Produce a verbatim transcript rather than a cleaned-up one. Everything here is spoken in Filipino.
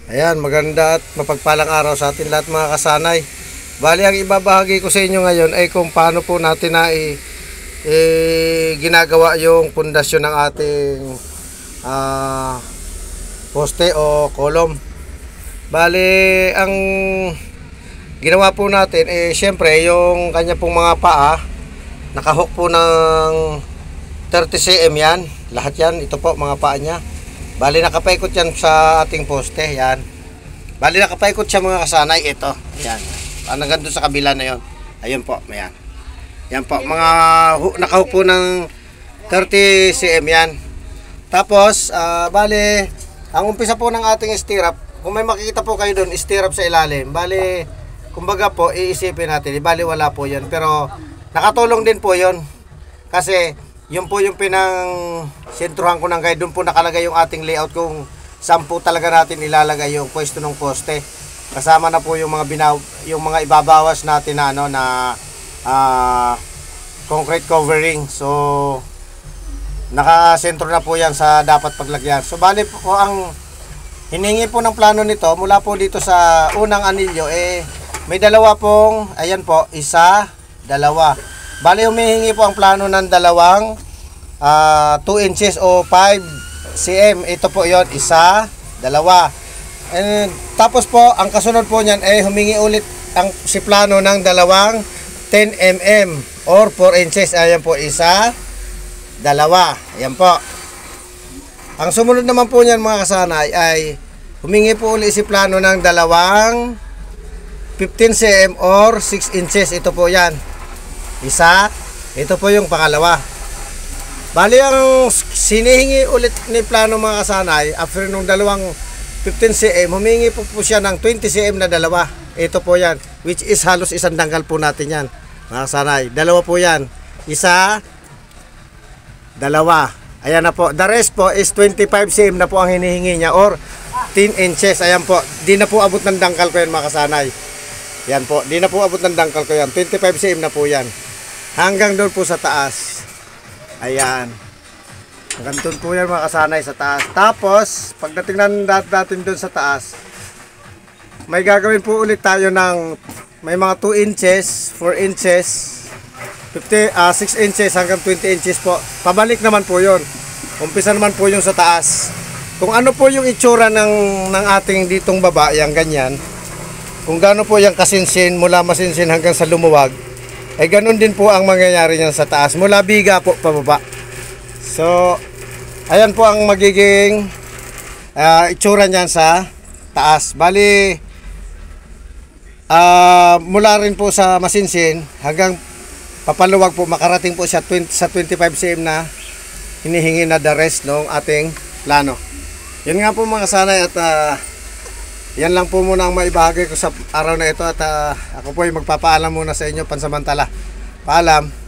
Ayan, maganda at mapagpalang araw sa atin lahat mga kasanay. Bali, ang ibabahagi ko sa inyo ngayon ay kung paano po natin na i, i, ginagawa yung pundasyon ng ating uh, poste o kolom. Bali, ang ginawa po natin eh syempre yung kanya pong mga paa nakahook po ng thirty centimeters yan. Lahat yan, ito po mga paa niya. Bali nakapaikot yan sa ating poste, yan. Bali nakapaikot siya mga kasanay, ito. Yan. Hanggang doon sa kabila na yon. Ayun po, ayan. Yan po, mga nakahook po ng thirty centimeters yan. Tapos, uh, bali, ang umpisa po ng ating stirrup, kung may makikita po kayo doon, stirrup sa ilalim. Bali, kumbaga po, iisipin natin, bali wala po yan. Pero, nakatulong din po yon. Kasi, yun po yung pinang sentruhan ko ng guide. Doon po nakalagay yung ating layout kung saan po talaga natin ilalagay yung pwesto ng poste. Kasama na po yung mga binaw, yung mga ibabawas natin na ano na uh, concrete covering. So nakasentro na po yan sa dapat paglagyan. So bali po ang hiningi po ng plano nito mula po dito sa unang anilyo eh may dalawa pong, ayan po, isa, dalawa. Bali humihingi po ang plano ng dalawang uh, two inches o five centimeters. Ito po yon, isa, dalawa. And tapos po ang kasunod po niyan ay humingi ulit ang si plano ng dalawang ten millimeters or four inches. Ayan po, isa, dalawa. Ayan po. Ang sumunod naman po niyan mga kasanay ay humingi po ulit si plano ng dalawang fifteen centimeters or six inches. Ito po yan. Isa, ito po yung pangalawa. Bali ang sinihingi ulit ni plano mga kasanay, after nung dalawang fifteen centimeters, humingi po po siya ng twenty centimeters na dalawa. Ito po yan, which is halos isang dangkal po natin yan mga kasanay. Dalawa po yan, isa, dalawa. Ayan na po, the rest po is twenty-five centimeters na po ang hinihingi niya or ten inches. Ayan po, di na po abot ng dangkal ko yan mga kasanay. Yan po, di na po abot ng dangkal ko yan, twenty-five centimeters na po yan. Hanggang doon po sa taas. Ayan. Hanggang doon po yan mga kasanay sa taas. Tapos, pagdating natin doon sa taas, may gagawin po ulit tayo ng may mga two inches, four inches, fifty, uh, six inches hanggang twenty inches po. Pabalik naman po yon. Umpisa naman po yung sa taas. Kung ano po yung itsura ng, ng ating ditong baba, yung ganyan. Kung gaano po yung kasinsin, mula masinsin hanggang sa lumuwag, ay ganun din po ang mangyayari niyan sa taas. Mula biga po pababa. So, ayan po ang magiging uh, itsura niyan sa taas. Bali, uh, mula rin po sa masinsin hanggang papaluwag po, makarating po siya twenty, sa twenty-five centimeters na hinihingi na the rest ng ating plano. Yun nga po mga kasanay at uh, yan lang po muna ang maibahagi ko sa araw na ito at uh, ako po ay magpapaalam muna sa inyo pansamantala. Paalam.